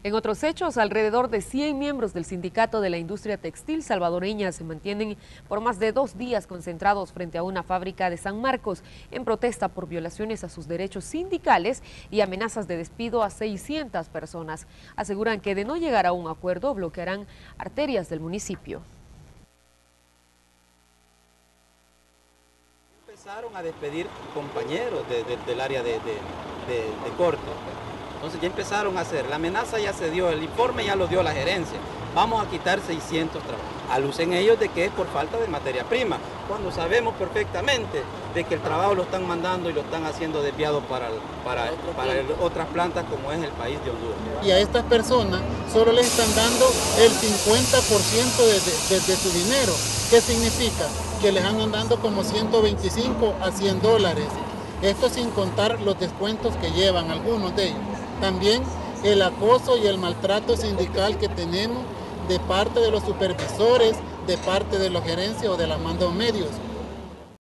En otros hechos, alrededor de 100 miembros del Sindicato de la Industria Textil salvadoreña se mantienen por más de 2 días concentrados frente a una fábrica de San Marcos en protesta por violaciones a sus derechos sindicales y amenazas de despido a 600 personas. Aseguran que de no llegar a un acuerdo bloquearán arterias del municipio. Empezaron a despedir compañeros del área de corte. Entonces ya empezaron a hacer, la amenaza ya se dio, el informe ya lo dio la gerencia. Vamos a quitar 600 trabajos. Alucen ellos de que es por falta de materia prima, cuando sabemos perfectamente de que el trabajo lo están mandando y lo están haciendo desviado para otras plantas como es el país de Honduras. Y a estas personas solo les están dando el 50% de su dinero. ¿Qué significa? Que les andan dando como 125 a 100 dólares. Esto sin contar los descuentos que llevan algunos de ellos. También el acoso y el maltrato sindical que tenemos de parte de los supervisores, de parte de la gerencia o de la mando medios.